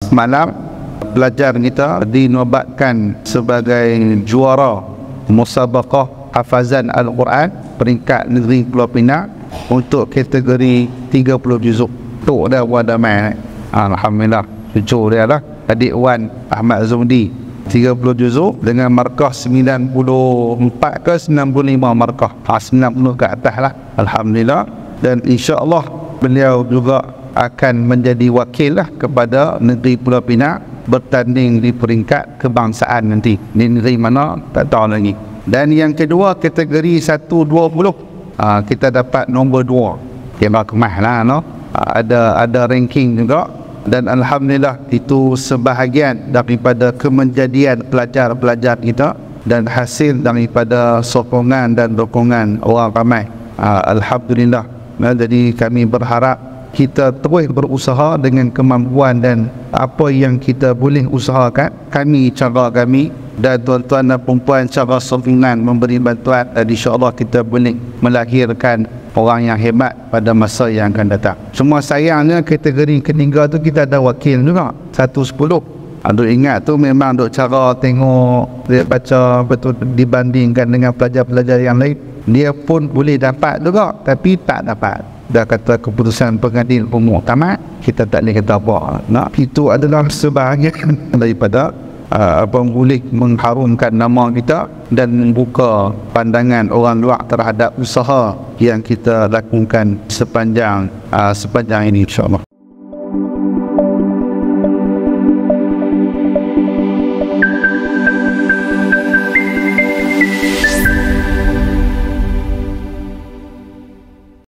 semalam pelajar kita dinobatkan sebagai juara musabaqah hafazan Al-Quran peringkat negeri Pulau Pinang untuk kategori 30 juzuk. Tok dah buat damai. Alhamdulillah, cucu dia lah adik Wan Ahmad Zumdi 30 juzuk dengan markah 94 ke 95 markah. 90 ke atas lah. Alhamdulillah. Dan insya-Allah beliau juga akan menjadi wakil lah kepada negeri Pulau Pinang bertanding di peringkat kebangsaan nanti. Di negeri mana tak tahu lagi. Dan yang kedua kategori 120 kita dapat nombor 2. Kemah kemah lah no. Ada ranking juga. Dan alhamdulillah itu sebahagian daripada kemenjadian pelajar-pelajar kita dan hasil daripada sokongan dan dukungan orang ramai. Alhamdulillah. Jadi kami berharap kita terus berusaha dengan kemampuan dan apa yang kita boleh usahakan, cara kami dan tuan-tuan dan perempuan cara sokongan memberi bantuan, dan insya-Allah kita boleh melahirkan orang yang hebat pada masa yang akan datang. Cuma sayangnya kategori ketiga tu kita ada wakil juga 110. Duk ingat tu memang duk cara tengok dia baca betul dibandingkan dengan pelajar-pelajar yang lain, dia pun boleh dapat juga tapi tak dapat. Dah kata keputusan pengadil umum tamat, kita tak boleh kata apa. Nah, itu adalah sebahagian daripada boleh mengharumkan nama kita dan membuka pandangan orang luar terhadap usaha yang kita lakukan sepanjang ini, insya-Allah.